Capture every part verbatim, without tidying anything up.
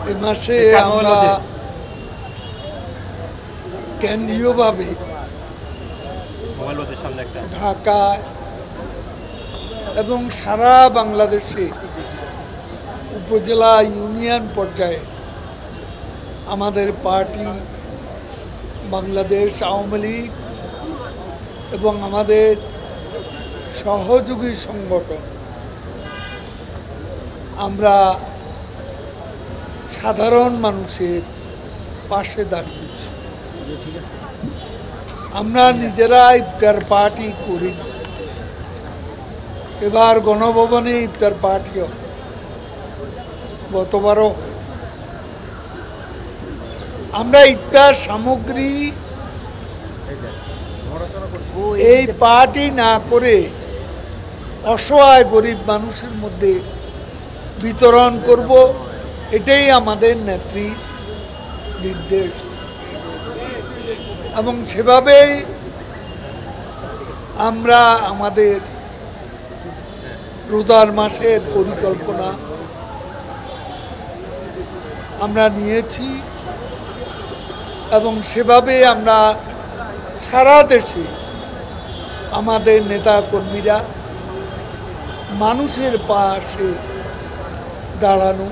এই মাসে আমরা কেন্দ্রীয়ভাবে ঢাকায় এবং সারা বাংলাদেশে উপজেলা ইউনিয়ন পর্যায়ে আমাদের পার্টি বাংলাদেশ আওয়ামী লীগ এবং আমাদের সহযোগী সংগঠন আমরা সাধারণ মানুষের পাশে দাঁড়িয়েছি। আমরা নিজেরা ইফতার পার্টি করি, এবার গণভবনে ইফতার পার্টিও গতবারও আমরা ইফতার সামগ্রী এই পার্টি না করে অসহায় গরিব মানুষের মধ্যে বিতরণ করব, এটাই আমাদের নেত্রীর নির্দেশ এবং সেভাবেই আমরা আমাদের রোজার মাসের পরিকল্পনা আমরা নিয়েছি এবং সেভাবে আমরা সারা দেশে আমাদের নেতা কর্মীরা মানুষের পাশে দাঁড়ানো,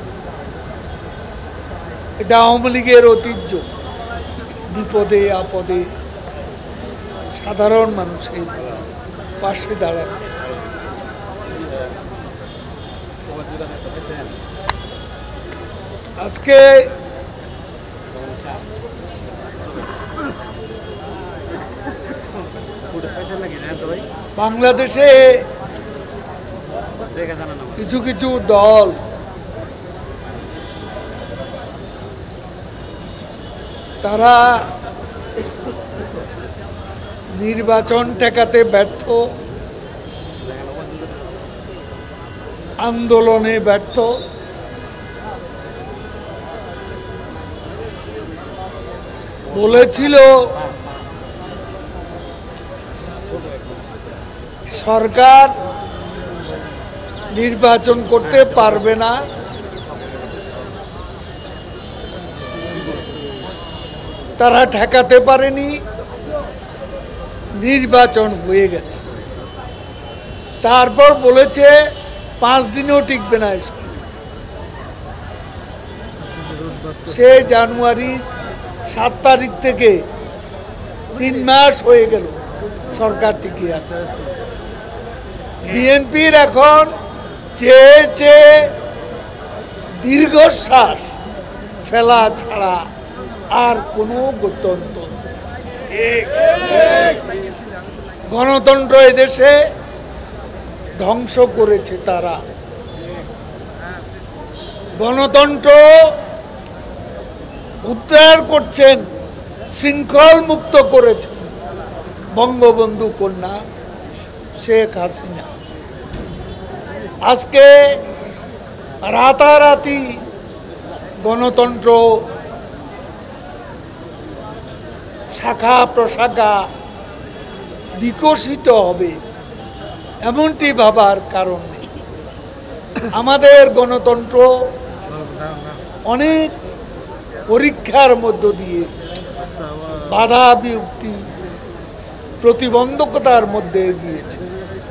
এটা আওয়ামী লীগের ঐতিহ্য। বিপদে আপদে সাধারণ মানুষের পাশে দাঁড়ানো। আজকে বাংলাদেশে কিছু কিছু দল তারা নির্বাচন ঠেকাতে ব্যর্থ, আন্দোলনে ব্যর্থ, বলেছিল সরকার নির্বাচন করতে পারবে না, তারা ঠেকাতে পারেনি, নির্বাচন হয়ে গেছে। তারপর বলেছে পাঁচ দিনও টিকবে না। সে জানুয়ারি সাত তারিখ থেকে তিন মাস হয়ে গেল সরকার টিকে আছে। বিএনপির এখন চেয়ে চেয়ে দীর্ঘশ্বাস ফেলা ছাড়া আর কোনো গত্যন্তর নেই। গণতন্ত্র এদেশে ধ্বংস করেছে তারা। গণতন্ত্র উদ্ধার করছেন, শৃঙ্খল মুক্ত করেছেন বঙ্গবন্ধু কন্যা শেখ হাসিনা। আজকে রাতারাতি গণতন্ত্র শাখা প্রশাখা বিকশিত হবে এমনটি ভাবার কারণ নেই। আমাদের গণতন্ত্র অনেক পরীক্ষার মধ্য দিয়ে বাধা বিউক্তি প্রতিবন্ধকতার মধ্যে গিয়েছে।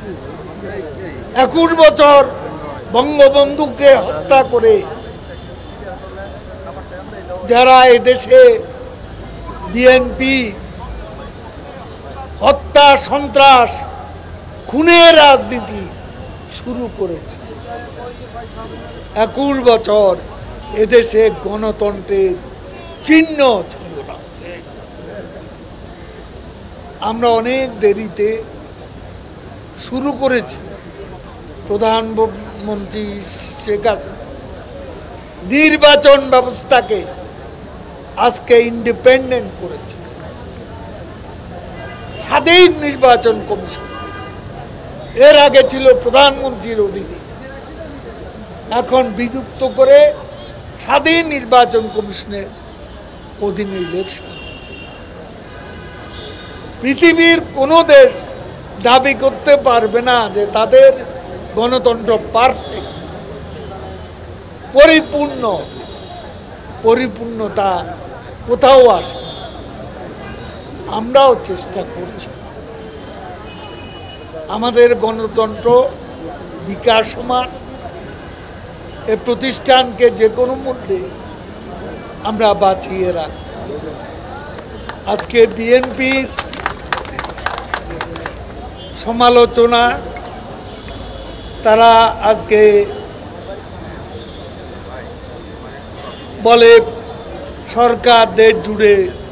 একুশ বছর বঙ্গবন্ধুকে হত্যা করে যারা এদেশে বিএনপি হত্যা সন্ত্রাস খুনের রাজনীতি শুরু করেছে, একুশ বছর এদেশে গণতন্ত্রের চিহ্ন ছিল না। আমরা অনেক দেরিতে শুরু করেছি। প্রধানমন্ত্রী শেখ হাসিনা নির্বাচন ব্যবস্থাকে আজকে ইন্ডিপেন্ডেন্ট করেছে। স্বাধীন নির্বাচন কমিশন এর আগে ছিল প্রধানমন্ত্রীর অধীনে, এখন বিযুক্ত করে স্বাধীন নির্বাচন কমিশনের অধীনে ইলেকশন। পৃথিবীর কোনো দেশ দাবি করতে পারবে না যে তাদের গণতন্ত্র পারফেক্ট, পরিপূর্ণ। পরিপূর্ণতা কোথাও আসে। আমরাও চেষ্টা করছি আমাদের গণতন্ত্র বিকাশমান এ প্রতিষ্ঠানকে যে কোনো মূল্যে আমরা বাঁচিয়ে রাখব। আজকে বিএনপির সমালোচনা, তারা আজকে বলে সরকার দেশ জুড়ে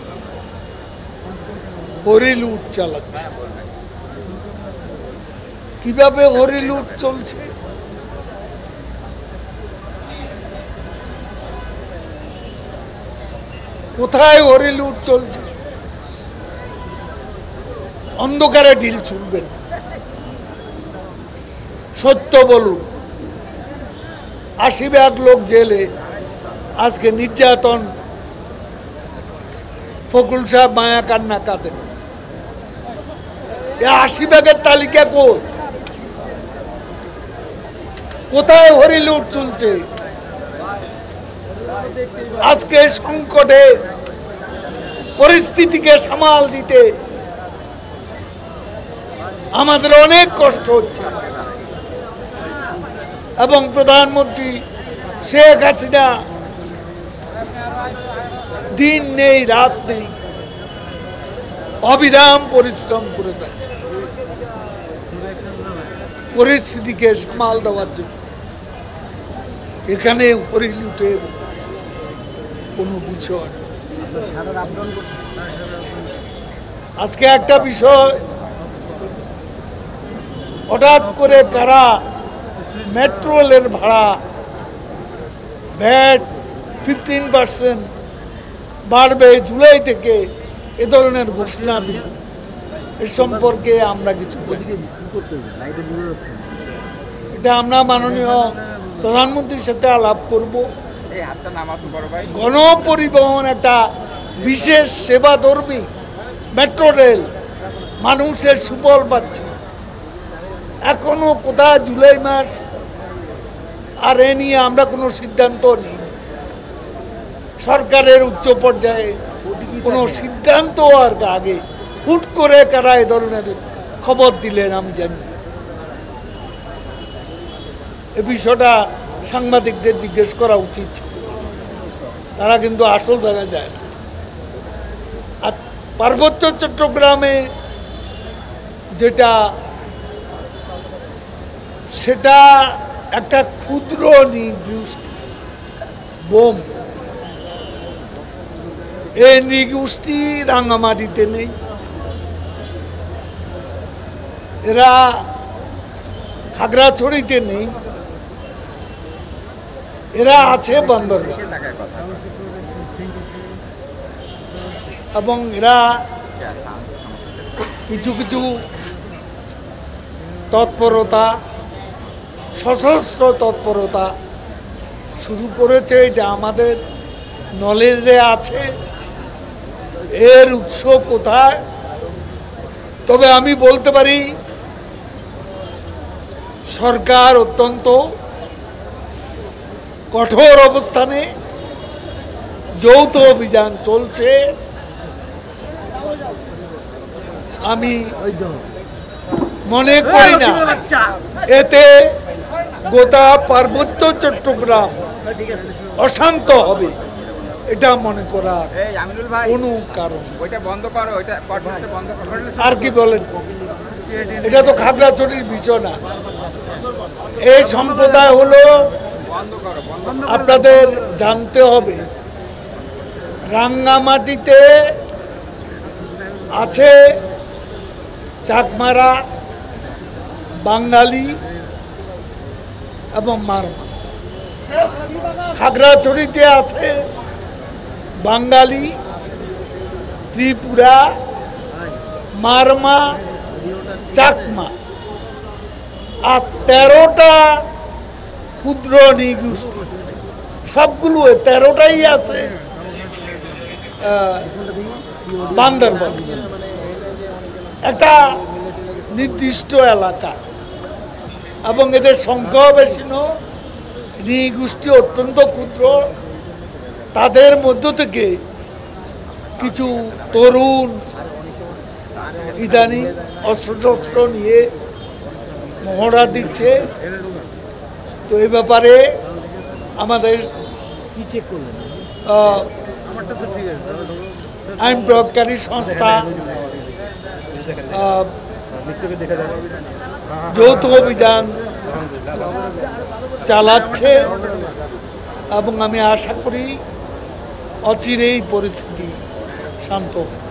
হরিলুট চালাচ্ছে। কিভাবে হরিলুট চলছে? কোথায় হরিলুট চলছে? অন্ধকারে ঢিল ছুটবেন, সত্য বলুন। আশি ভাগ লোক জেলে, আজকে নির্যাতন, ফকুল সাহেব মায়া কান্না কাঁদেন। আশি ভাগের তালিকা কই? কোথায় হরিলুট চলছে? আজকে সংকটে পরিস্থিতিকে সামাল দিতে আমাদের অনেক কষ্ট হচ্ছে, এবং প্রধানমন্ত্রী শেখ হাসিনা দিন নেই রাত নেই অবিরাম পরিশ্রম করে যাচ্ছে পরিস্থিতিকে সামাল দেওয়ার জন্য। এখানে হরিলুটের কোনো বিষয় নেই। আজকে একটা বিষয়, হঠাৎ করে কারা মেট্রো রেলের ভাড়া ভ্যাট ফিফটিন পার্সেন্ট বাড়বে জুলাই থেকে, এ ধরনের ঘোষণা দিল। এ সম্পর্কে আমরা কিছু জানি। এটা আমরা মাননীয় প্রধানমন্ত্রীর সাথে আলাপ করব। গণপরিবহন একটা বিশেষ সেবা ধর্মী মেট্রো রেল মানুষের সুফল পাচ্ছে। এখনো কোথায় জুলাই মাস, আর এ নিয়ে আমরা কোনো সিদ্ধান্ত নিই। সরকারের উচ্চ পর্যায়ে কোনো সিদ্ধান্ত আর আগে হুট করে কারা এ ধরনের খবর দিলেন আমি জানি। এ বিষয়টা সাংবাদিকদের জিজ্ঞেস করা উচিত, তারা কিন্তু আসল জায়গায় যায় না। আর পার্বত্য চট্টগ্রামে যেটা, সেটা একটা ক্ষুদ্র নিগোষ্ঠী বোম। এই নিগোষ্ঠী রাঙ্গামাটিতে নেই, এরা খাগড়াছড়িতে নেই, এরা আছে বান্দরবান, এবং এরা কিছু কিছু তৎপরতা, সশস্ত্র তৎপরতা শুরু করেছে। এটা আমাদের নলেজে আছে। এর উৎস কোথায়? তবে আমি বলতে পারি সরকার অত্যন্ত কঠোর অবস্থানে যৌথ অভিযান চলছে। আমি মনে করি না এতে গোটা পার্বত্য চট্টগ্রাম অশান্ত হবে, এটা মনে করার কোনো কারণ। আর কি বলেন, এটা তো খাগড়াছড়ির বিষয় না। এই সম্প্রদায় হলো, আপনাদের জানতে হবে, রাঙ্গামাটিতে আছে চাকমারা, বাঙালি এবং মারমা। খাগড়াছড়িতে আছে বাঙালি, ত্রিপুরা, মারমা, চাকমা, আর তেরোটা ক্ষুদ্র নিগোষ্ঠী। সবগুলো তেরোটাই আছে বান্দরবান, একটা নির্দিষ্ট এলাকা, এবং এদের সংখ্যা বেশি নয়। নৃগোষ্ঠী অত্যন্ত ক্ষুদ্র, তাদের মধ্য থেকে কিছু তরুণ ইদানিং অস্ত্রশস্ত্র নিয়ে মহড়া দিচ্ছে। তো এই ব্যাপারে আমাদের আইন প্রয়োগকারী সংস্থা যৌথ অভিযান চালাচ্ছে এবং আমি আশা করি অচিরেই পরিস্থিতি শান্ত।